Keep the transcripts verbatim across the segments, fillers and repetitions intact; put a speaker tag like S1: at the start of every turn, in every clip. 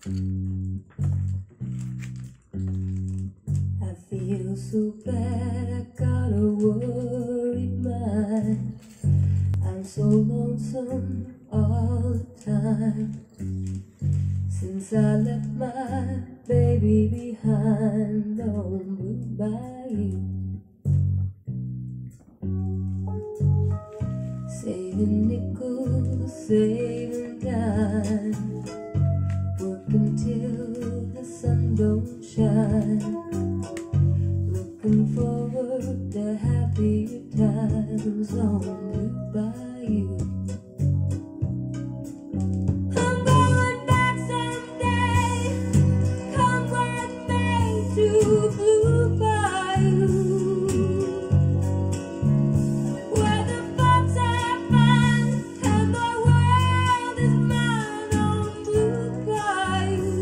S1: I feel so bad, I got a worried mind. I'm so lonesome all the time. Since I left my baby behind on Blue Bayou, saving nickels, saving dimes, working till the sun don't shine, looking forward to happier times on Blue Bayou. I'm going back someday, come what may, to Blue Bayou, where the folks are fine and the world is mine on Blue Bayou,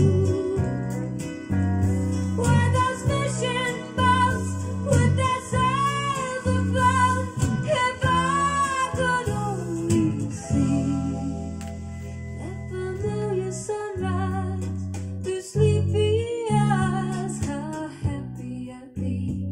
S1: where those fishing boats with their sails afloat. If I could only see that familiar sunrise through sleepy eyes, how happy I'd be.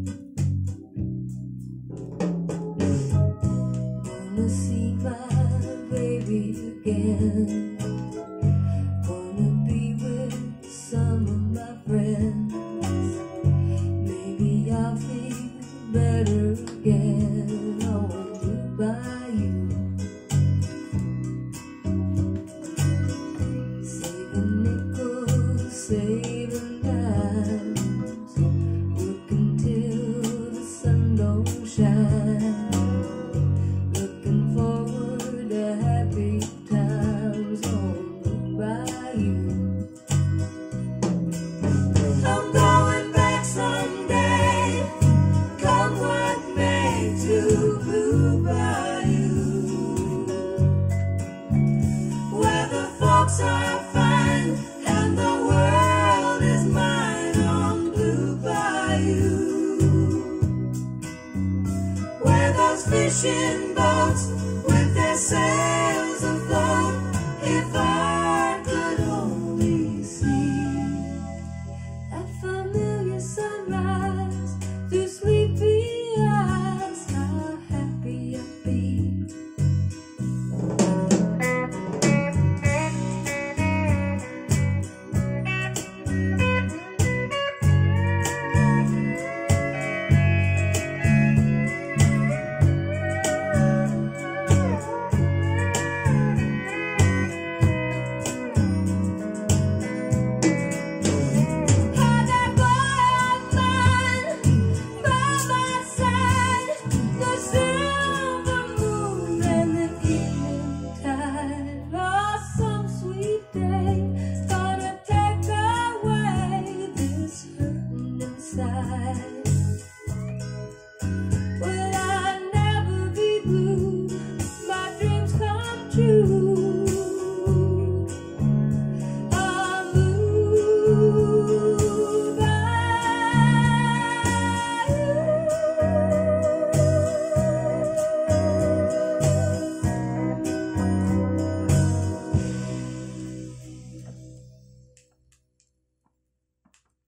S1: Wanna see my baby again, wanna be with some of my friends. Maybe I'll feel better again on Blue Bayou. Saving nickels, saving dimes, working till the sun don't shine, looking forward to happy times on Blue Bayou. I'm going back someday, come what may, to Blue Bayou, where the folks are fine and the world is mine on Blue Bayou, where those fishing boats with their sails